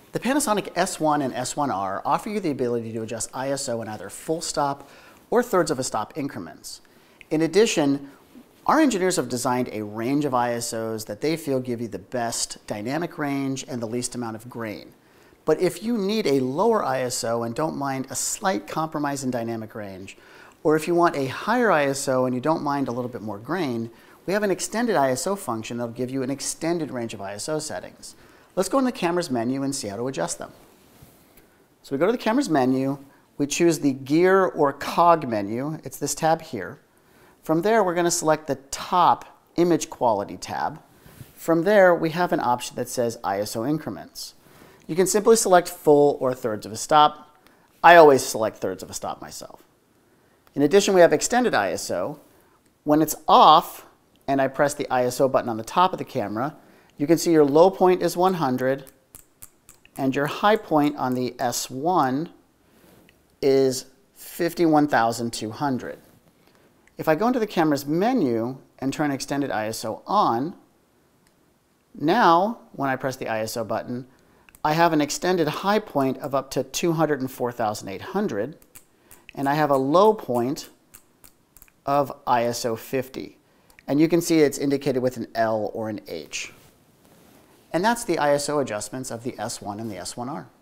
The Panasonic S1 and S1R offer you the ability to adjust ISO in either full stop or thirds of a stop increments. In addition, our engineers have designed a range of ISOs that they feel give you the best dynamic range and the least amount of grain. But if you need a lower ISO and don't mind a slight compromise in dynamic range, or if you want a higher ISO and you don't mind a little bit more grain, we have an extended ISO function that will give you an extended range of ISO settings. Let's go in the camera's menu and see how to adjust them. So we go to the camera's menu, we choose the gear or cog menu, it's this tab here. From there, we're going to select the top image quality tab. From there, we have an option that says ISO increments. You can simply select full or thirds of a stop. I always select thirds of a stop myself. In addition, we have extended ISO. When it's off and I press the ISO button on the top of the camera, you can see your low point is 100 and your high point on the S1 is 51,200. If I go into the camera's menu and turn extended ISO on, now when I press the ISO button, I have an extended high point of up to 204,800 and I have a low point of ISO 50. And you can see it's indicated with an L or an H. And that's the ISO adjustments of the S1 and the S1R.